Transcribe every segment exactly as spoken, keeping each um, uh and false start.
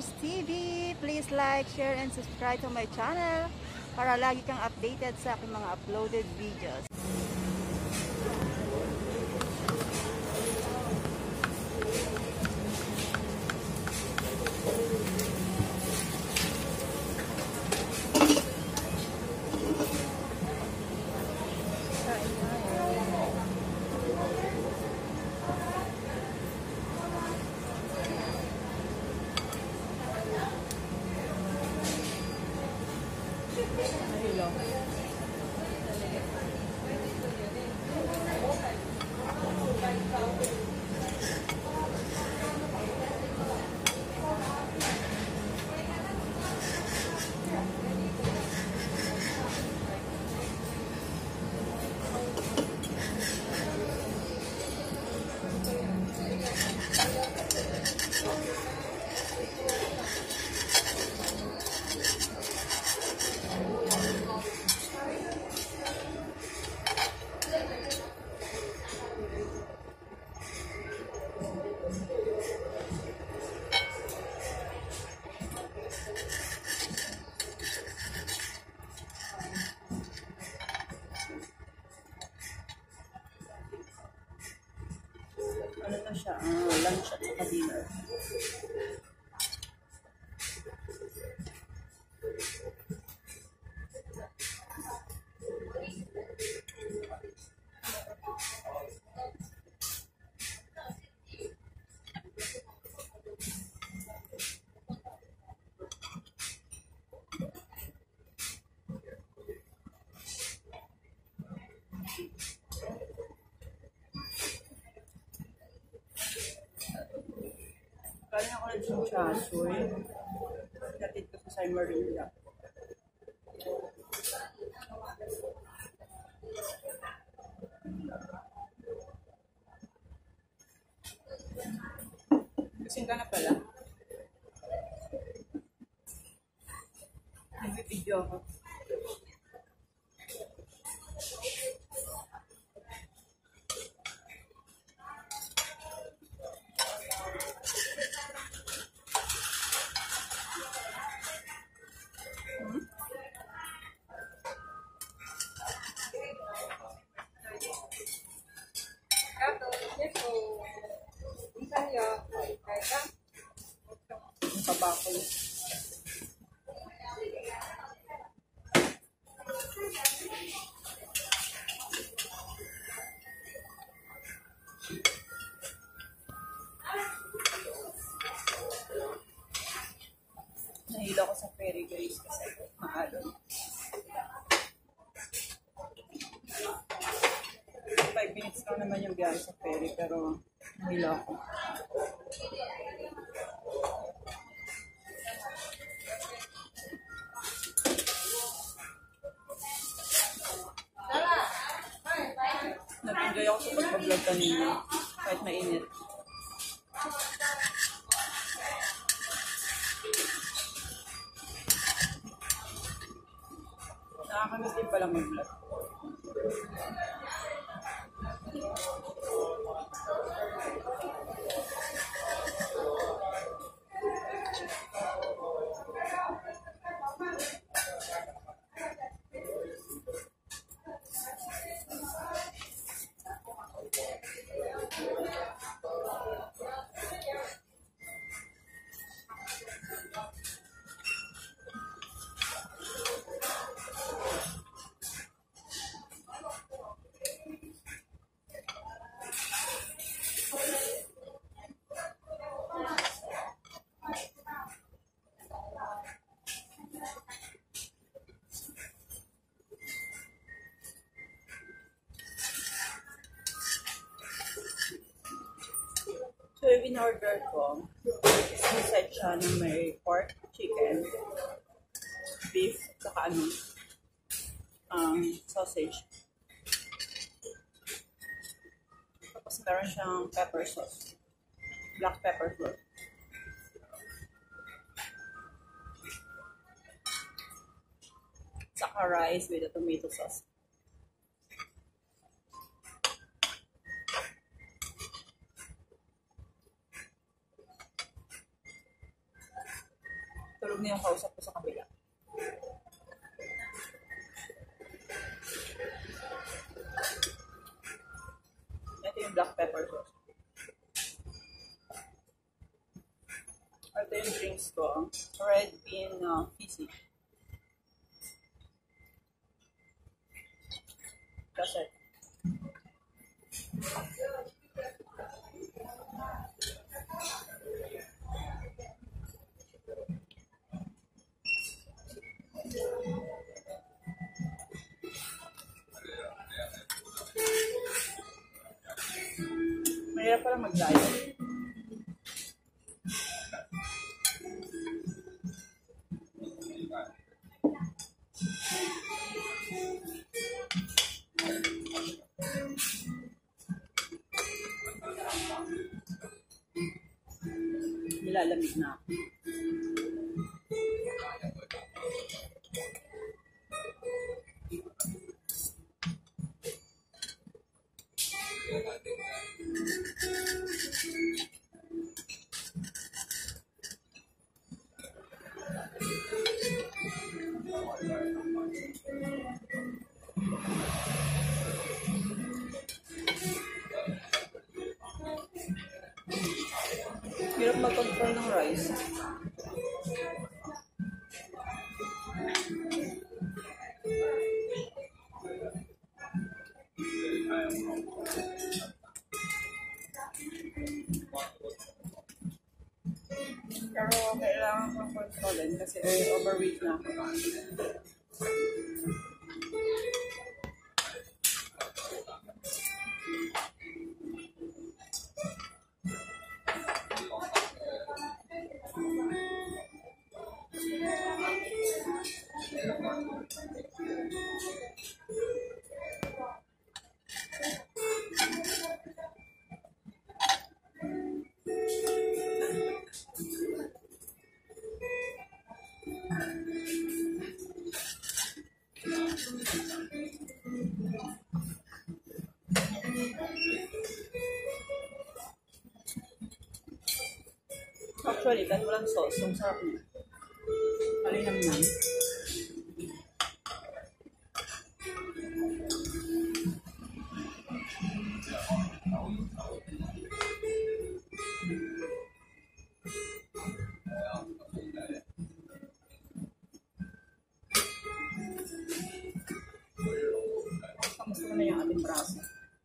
Mars T V. Please like, share, and subscribe to my channel para lagi kang updated sa aking mga uploaded videos. Ano na siya? Uh, lunch at saka dinner. Kaya ako ng chinchasoy. Natid ko sa San Marinda. Kasing ka na pala. Nag-video ako. Ang tabako. Nahilo ko sa ferry guys kasi mahalon. five minutes lang naman yung biyahe sa ferry pero nahilo ako. Nag-enjoy ako sa pag-vlog kanina kahit mainit. Nakakamiss din pala mag-vlog. So, yung in-order ko, isa siya na may pork, chicken, beef, saka ano, um, sausage. Tapos meron siyang pepper sauce, black pepper sauce. Saka rice with a tomato sauce. Tulog na yung kausap ko sa kabila. Ito yung black pepper sauce. Ito yung drinks ko. Red bean uh, fizzy. That's it. Mahirap pala mag-diet. Nilalamig na ako. Hirap mag-control ng rice. Pero kailangan kong kontrolin kasi overweight na ako. Actually, kahit walang sauce, ang sarap niya. Malinamnam. Kamusta na yung ating braso?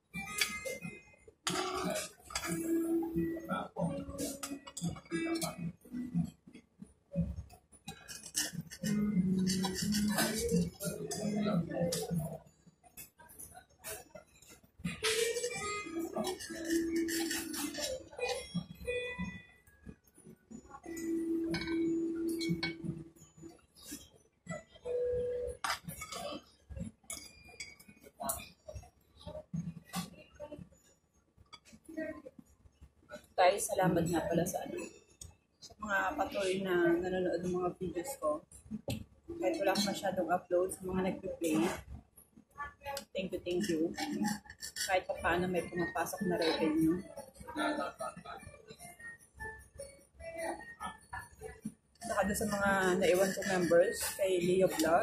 Guys, salamat nga pala sa ano, sa mga patuloy na nanonood ng mga videos ko. Kahit wala akong masyadong upload sa mga nag-play. Thank you, thank you. Kahit pa paano may pumapasok na revenue. Saka doon sa mga naiwan ko members, kay Leo Vlog,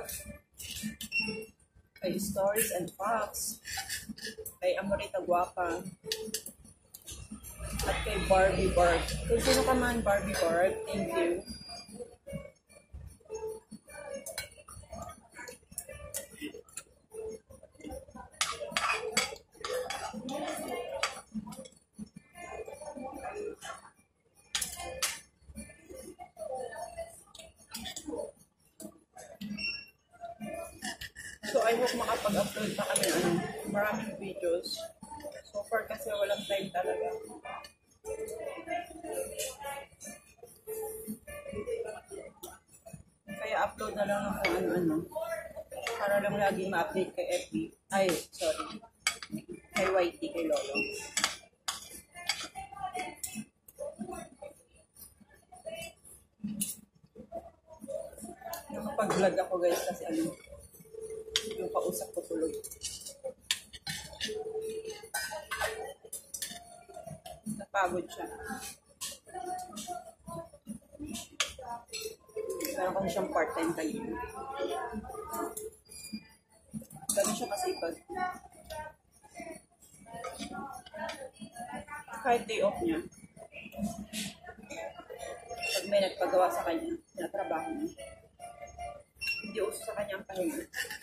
kay Stories and Facts, kay Amorita Guapa, at kay Barbie Barb. Kung sino ka man, Barbie Barb, thank you. So, I hope makapag-upload pa kami ano, maraming videos. So far kasi walang time talaga. Kaya upload na lang ng kung ano-ano. Para lang lagi ma-update kay F B. Ay, sorry. Kay Y T, kay Lolo. Nakapag-vlog ako guys kasi ano, yung kausap ko tulog. Napagod siya. Meron kasi siyang part-time kanina. Ganun siya kasipag. Kahit day off niya, pag may nagpagawa sa kanya, tinatrabaho niya. Hindi uso sa kanya ang pahinga.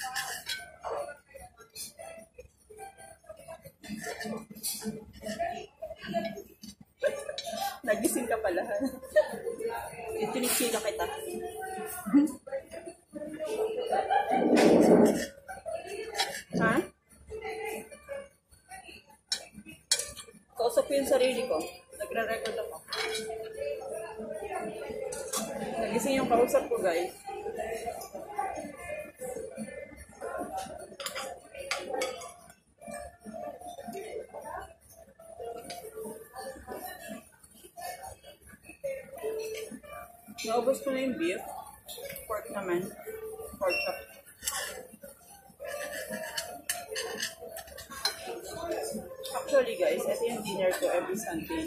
Nagising ka pala. Itinisila kita. Ha? Kausap ko yung sarili ko. Nagre-record ako. Nagising yung kausap ko, guys. Naubos ko na yung beef. Pork naman. Pork chop. Actually guys, ito yung dinner ko every Sunday.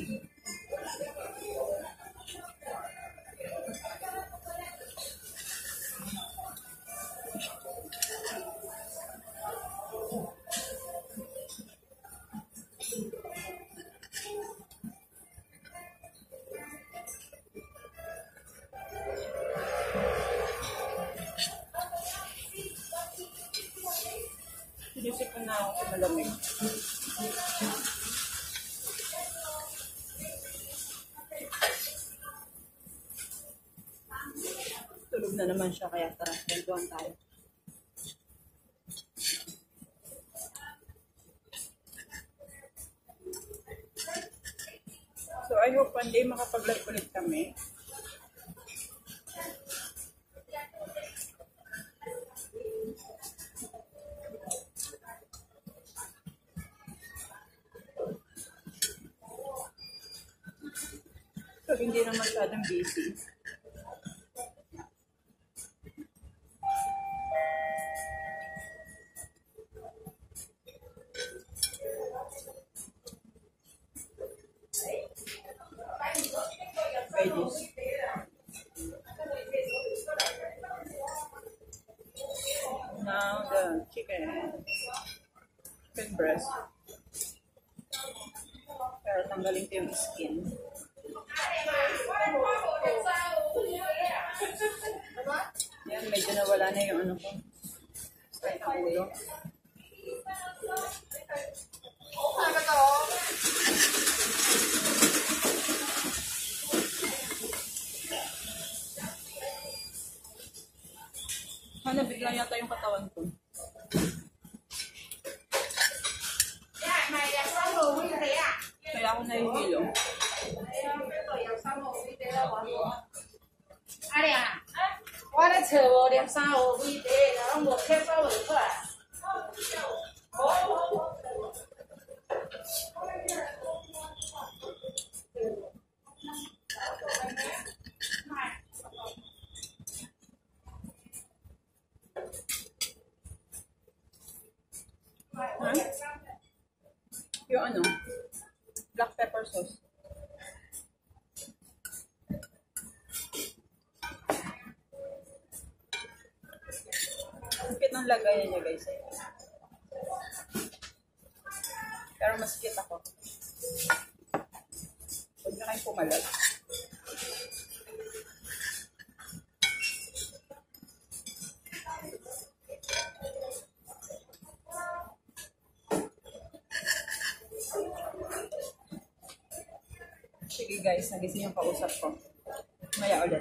Sinisip ko na ako sa malamig. Tulog na naman siya, kaya tara, kwentuhan tayo. So I hope one day makapag-live ulit kami. So hindi naman masyadong busy. Veggies. Now the chicken. Chicken breast. Pero tanggalin ko yung skin. Yan, medyo nawala na yung ano ko. Kahit ang ulo. Ano, bigla yata yung katawan ko. Kaya ako nahihilo. Huh? Yung ano? Black pepper sauce. Sakit ng lagayan niya, guys. Pero mas sakit ako. Huwag na kayong pumalag. Sige guys, nagising yung kausap ko. Maya ulit.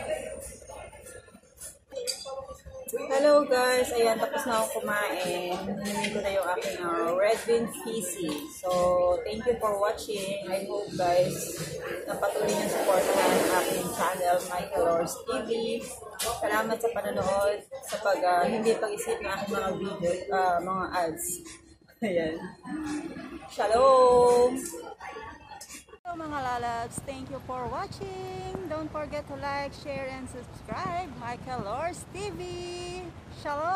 Hello guys, ayan, tapos na ako kumain. Hinihin ko na yung aking uh, red bean feces. So, thank you for watching. I hope guys, napatuloy niyo supportahan ang aking channel, Michael Lors T V. Salamat sa panonood, sa pag, uh, hindi pag-isip ng aking mga video, uh, mga ads. Ayan. Shalom! Hello mga lalabs, thank you for watching. Don't forget to like, share, and subscribe. Michael Lors T V. Shalom!